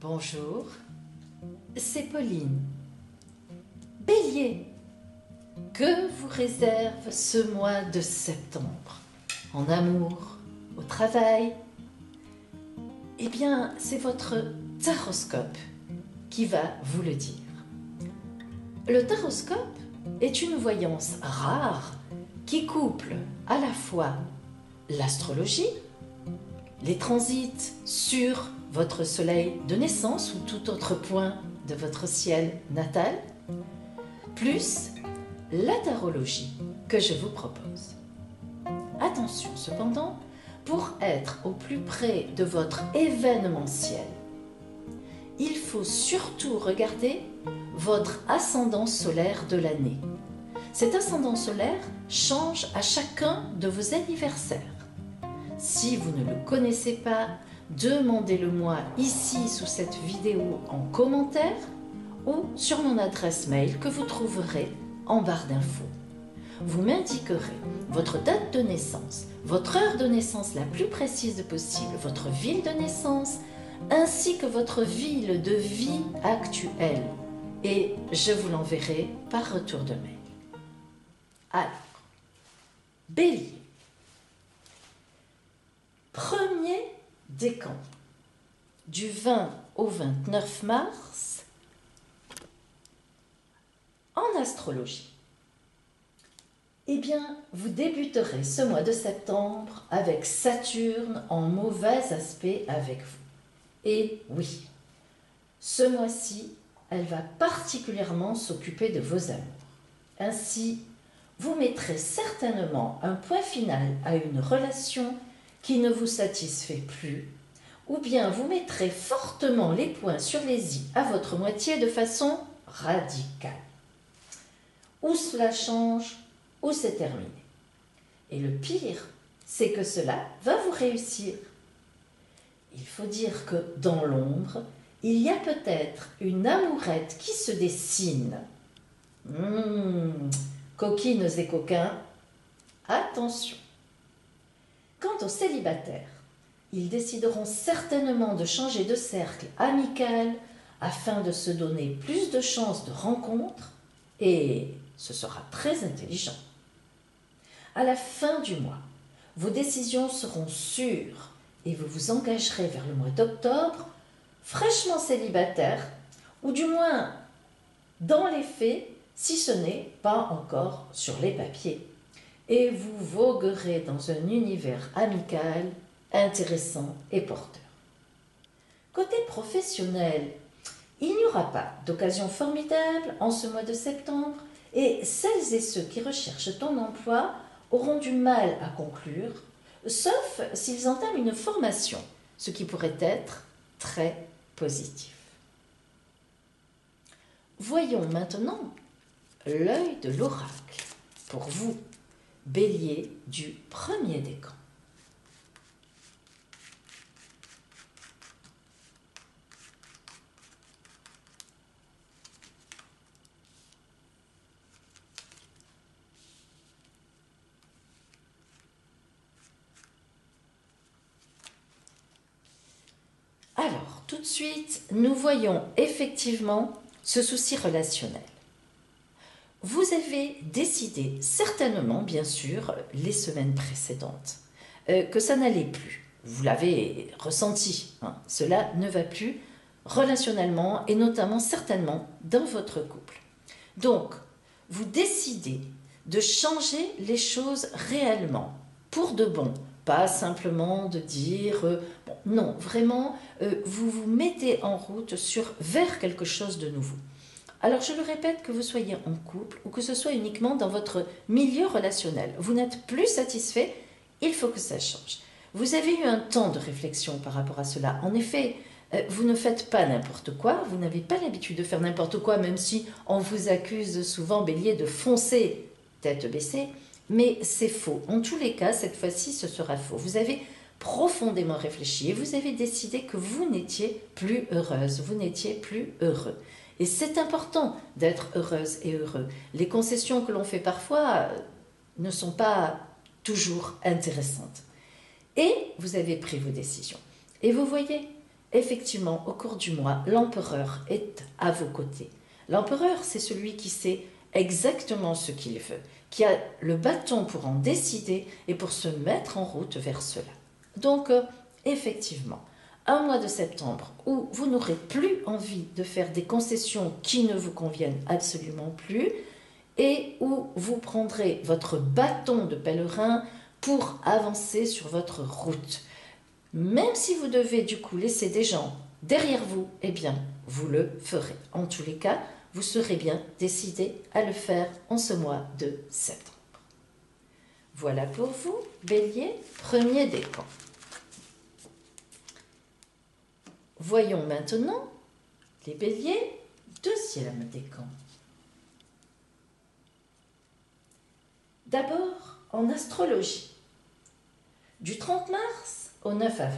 Bonjour, c'est Pauline. Bélier, que vous réserve ce mois de septembre? En amour, au travail? Eh bien, c'est votre taroscope qui va vous le dire. Le taroscope est une voyance rare qui couple à la fois l'astrologie, les transits sur votre soleil de naissance ou tout autre point de votre ciel natal, plus la tarologie que je vous propose. Attention cependant, pour être au plus près de votre événementiel, il faut surtout regarder votre ascendant solaire de l'année. Cet ascendant solaire change à chacun de vos anniversaires. Si vous ne le connaissez pas, demandez-le-moi ici sous cette vidéo en commentaire ou sur mon adresse mail que vous trouverez en barre d'infos. Vous m'indiquerez votre date de naissance, votre heure de naissance la plus précise possible, votre ville de naissance, ainsi que votre ville de vie actuelle. Et je vous l'enverrai par retour de mail. Alors, Bélier. Premier décan, du 20 au 29 mars, en astrologie. Eh bien, vous débuterez ce mois de septembre avec Saturne en mauvais aspect avec vous. Et oui, ce mois-ci, elle va particulièrement s'occuper de vos amours. Ainsi, vous mettrez certainement un point final à une relation qui ne vous satisfait plus, ou bien vous mettrez fortement les points sur les i à votre moitié de façon radicale. Ou cela change, ou c'est terminé. Et le pire, c'est que cela va vous réussir. Il faut dire que dans l'ombre, il y a peut-être une amourette qui se dessine. Coquines et coquins, attention. Quant aux célibataires, ils décideront certainement de changer de cercle amical afin de se donner plus de chances de rencontre et ce sera très intelligent. À la fin du mois, vos décisions seront sûres et vous vous engagerez vers le mois d'octobre fraîchement célibataire ou du moins dans les faits si ce n'est pas encore sur les papiers. Et vous voguerez dans un univers amical, intéressant et porteur. Côté professionnel, il n'y aura pas d'occasion formidable en ce mois de septembre et celles et ceux qui recherchent un emploi auront du mal à conclure, sauf s'ils entament une formation, ce qui pourrait être très positif. Voyons maintenant l'œil de l'oracle pour vous. Bélier du premier décan. Alors, tout de suite, nous voyons effectivement ce souci relationnel. Vous avez décidé, certainement, bien sûr, les semaines précédentes, que ça n'allait plus. Vous l'avez ressenti, cela ne va plus relationnellement et notamment certainement dans votre couple. Donc, vous décidez de changer les choses réellement, pour de bon, pas simplement de dire non, vraiment, vous vous mettez en route vers quelque chose de nouveau. Alors, je le répète, que vous soyez en couple ou que ce soit uniquement dans votre milieu relationnel, vous n'êtes plus satisfait, il faut que ça change. Vous avez eu un temps de réflexion par rapport à cela. En effet, vous ne faites pas n'importe quoi, vous n'avez pas l'habitude de faire n'importe quoi, même si on vous accuse souvent, Bélier, de foncer tête baissée, mais c'est faux. En tous les cas, cette fois-ci, ce sera faux. Vous avez profondément réfléchi et vous avez décidé que vous n'étiez plus heureuse, vous n'étiez plus heureux. Et c'est important d'être heureuse et heureux. Les concessions que l'on fait parfois ne sont pas toujours intéressantes. Et vous avez pris vos décisions. Et vous voyez, effectivement, au cours du mois, l'empereur est à vos côtés. L'empereur, c'est celui qui sait exactement ce qu'il veut, qui a le bâton pour en décider et pour se mettre en route vers cela. Donc, effectivement, un mois de septembre où vous n'aurez plus envie de faire des concessions qui ne vous conviennent absolument plus et où vous prendrez votre bâton de pèlerin pour avancer sur votre route. Même si vous devez du coup laisser des gens derrière vous, eh bien, vous le ferez. En tous les cas, vous serez bien décidé à le faire en ce mois de septembre. Voilà pour vous, Bélier, premier décan. Voyons maintenant les Béliers, deuxième décan. D'abord, en astrologie, du 30 mars au 9 avril,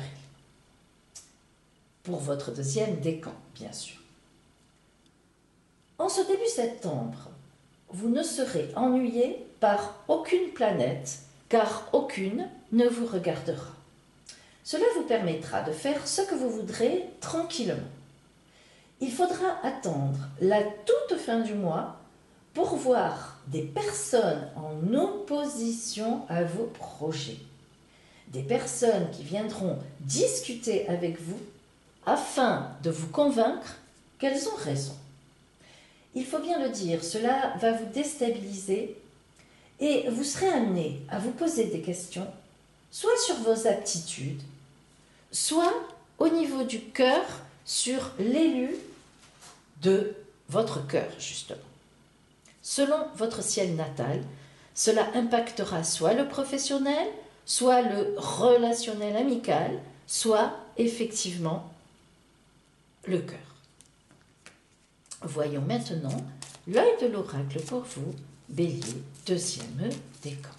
pour votre deuxième décan, bien sûr. En ce début septembre, vous ne serez ennuyé par aucune planète, car aucune ne vous regardera. Cela vous permettra de faire ce que vous voudrez tranquillement. Il faudra attendre la toute fin du mois pour voir des personnes en opposition à vos projets. Des personnes qui viendront discuter avec vous afin de vous convaincre qu'elles ont raison. Il faut bien le dire, cela va vous déstabiliser et vous serez amené à vous poser des questions, soit sur vos aptitudes, soit au niveau du cœur, sur l'élu de votre cœur, justement. Selon votre ciel natal, cela impactera soit le professionnel, soit le relationnel amical, soit effectivement le cœur. Voyons maintenant l'œil de l'oracle pour vous, Bélier, deuxième décan.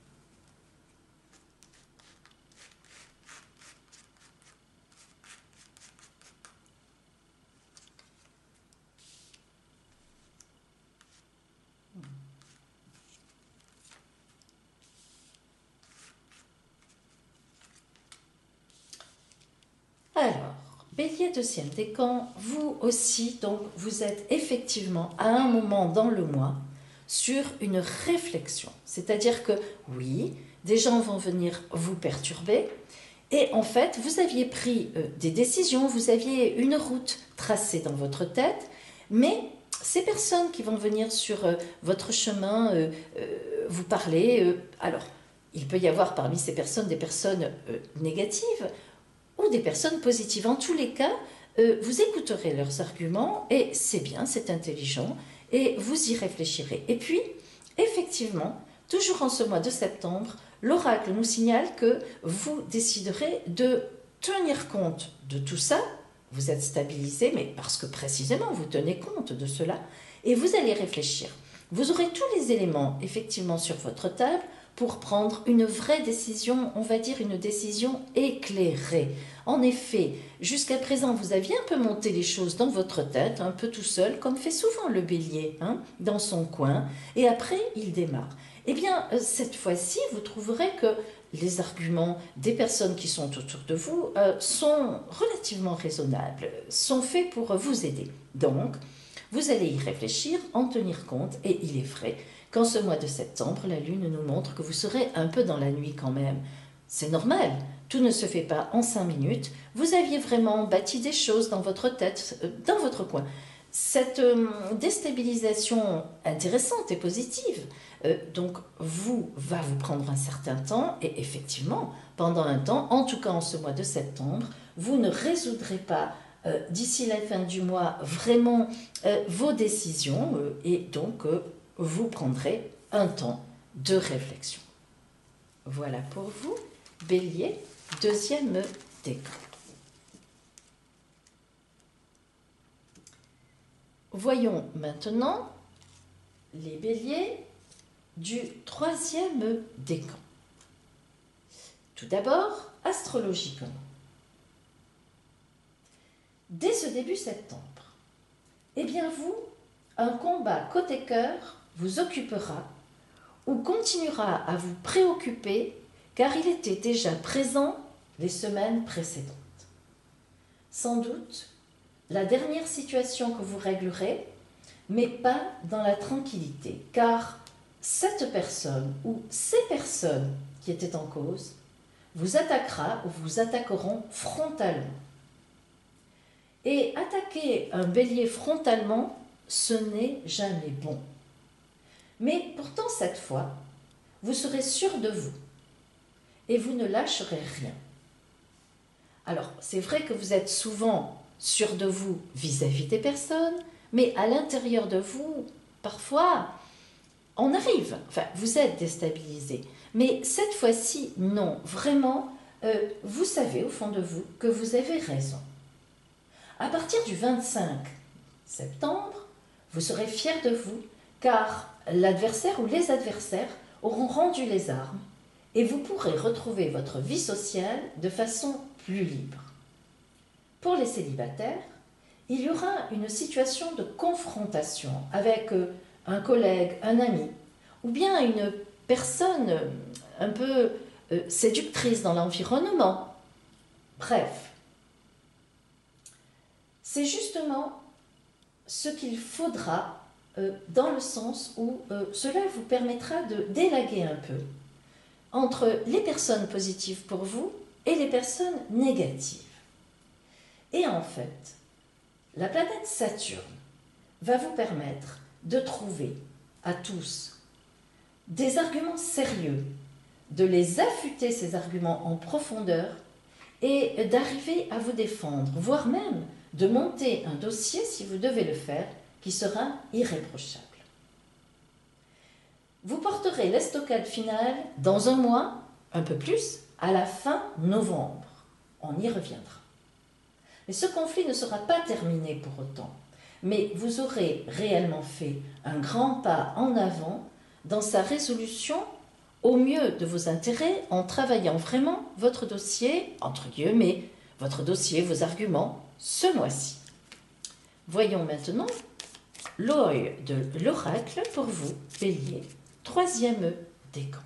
Alors, Bélier deuxième décan, vous aussi, donc vous êtes effectivement à un moment dans le mois sur une réflexion. C'est-à-dire que oui, des gens vont venir vous perturber et en fait, vous aviez pris des décisions, vous aviez une route tracée dans votre tête, mais ces personnes qui vont venir sur votre chemin vous parler, alors il peut y avoir parmi ces personnes des personnes négatives, ou des personnes positives. En tous les cas, vous écouterez leurs arguments et c'est bien, c'est intelligent et vous y réfléchirez. Et puis, effectivement, toujours en ce mois de septembre, l'oracle nous signale que vous déciderez de tenir compte de tout ça. Vous êtes stabilisé, mais parce que précisément vous tenez compte de cela et vous allez réfléchir. Vous aurez tous les éléments effectivement sur votre table pour prendre une vraie décision, on va dire une décision éclairée. En effet, jusqu'à présent, vous aviez un peu monté les choses dans votre tête, un peu tout seul, comme fait souvent le bélier, dans son coin, et après, il démarre. Eh bien, cette fois-ci, vous trouverez que les arguments des personnes qui sont autour de vous sont relativement raisonnables, sont faits pour vous aider. Donc, vous allez y réfléchir, en tenir compte, et il est vrai qu'en ce mois de septembre, la Lune nous montre que vous serez un peu dans la nuit quand même. C'est normal, tout ne se fait pas en 5 minutes. Vous aviez vraiment bâti des choses dans votre tête, dans votre coin. Cette déstabilisation intéressante et positive, donc va vous prendre un certain temps et effectivement, pendant un temps, en tout cas en ce mois de septembre, vous ne résoudrez pas d'ici la fin du mois vraiment vos décisions et donc vous prendrez un temps de réflexion. Voilà pour vous, Bélier, deuxième décan. Voyons maintenant les béliers du troisième décan. Tout d'abord, astrologiquement. Dès ce début septembre, eh bien vous, un combat côté cœur vous occupera ou continuera à vous préoccuper car il était déjà présent les semaines précédentes. sans doute la dernière situation que vous réglerez, mais pas dans la tranquillité, car cette personne ou ces personnes qui étaient en cause vous attaquera ou vous attaqueront frontalement. Et attaquer un bélier frontalement, ce n'est jamais bon. Mais pourtant, cette fois, vous serez sûr de vous et vous ne lâcherez rien. Alors, c'est vrai que vous êtes souvent sûr de vous vis-à-vis des personnes, mais à l'intérieur de vous, parfois, on arrive, enfin, vous êtes déstabilisé. Mais cette fois-ci, non, vraiment, vous savez au fond de vous que vous avez raison. À partir du 25 septembre, vous serez fiers de vous, car l'adversaire ou les adversaires auront rendu les armes et vous pourrez retrouver votre vie sociale de façon plus libre. Pour les célibataires, il y aura une situation de confrontation avec un collègue, un ami, ou bien une personne un peu séductrice dans l'environnement. Bref, c'est justement ce qu'il faudra dans le sens où cela vous permettra de d'élaguer un peu entre les personnes positives pour vous et les personnes négatives. Et en fait, la planète Saturne va vous permettre de trouver à tous des arguments sérieux, de les affûter ces arguments en profondeur et d'arriver à vous défendre, voire même de monter un dossier, si vous devez le faire, qui sera irréprochable. Vous porterez l'estocade finale dans un mois, un peu plus, à la fin novembre. On y reviendra. Mais ce conflit ne sera pas terminé pour autant, mais vous aurez réellement fait un grand pas en avant dans sa résolution au mieux de vos intérêts en travaillant vraiment votre dossier, entre guillemets, votre dossier, vos arguments, ce mois-ci. Voyons maintenant l'œil de l'oracle pour vous, Bélier, 3e décan.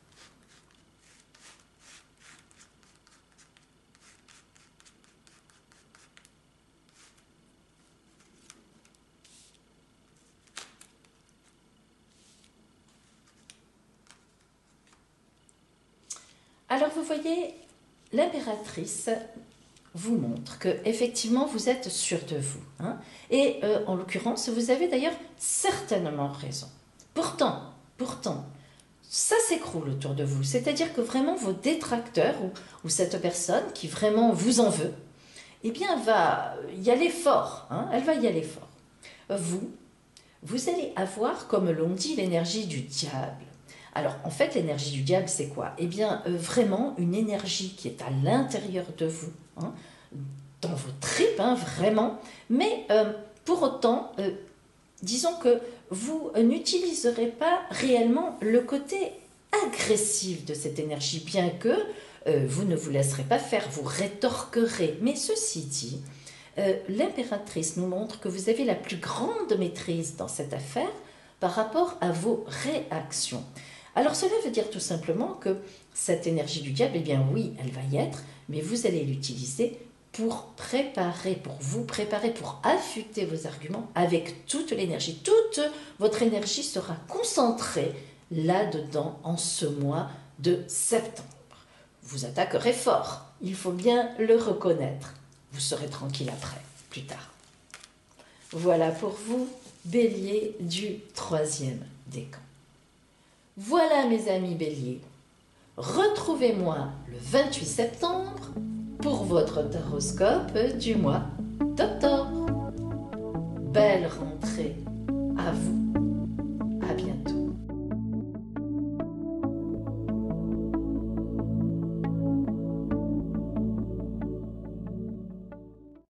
Alors vous voyez, l'impératrice vous montre que effectivement vous êtes sûr de vous. Hein, et en l'occurrence, vous avez d'ailleurs certainement raison. Pourtant, ça s'écroule autour de vous. C'est-à-dire que vraiment vos détracteurs ou cette personne qui vraiment vous en veut, eh bien va y aller fort. Hein, elle va y aller fort. Vous allez avoir, comme l'on dit, l'énergie du diable. Alors, en fait, l'énergie du diable, c'est quoi? Eh bien, vraiment une énergie qui est à l'intérieur de vous, hein, dans vos tripes, hein, vraiment. Mais pour autant, disons que vous n'utiliserez pas réellement le côté agressif de cette énergie, bien que vous ne vous laisserez pas faire, vous rétorquerez. Mais ceci dit, l'impératrice nous montre que vous avez la plus grande maîtrise dans cette affaire par rapport à vos réactions. Alors cela veut dire tout simplement que cette énergie du diable, eh bien oui, elle va y être, mais vous allez l'utiliser pour vous préparer, pour affûter vos arguments avec toute l'énergie. Toute votre énergie sera concentrée là-dedans en ce mois de septembre. Vous attaquerez fort, il faut bien le reconnaître. Vous serez tranquille après, plus tard. Voilà pour vous, Bélier du 3e décan. Voilà mes amis Bélier, retrouvez-moi le 28 septembre pour votre taroscope du mois d'octobre. Belle rentrée à vous.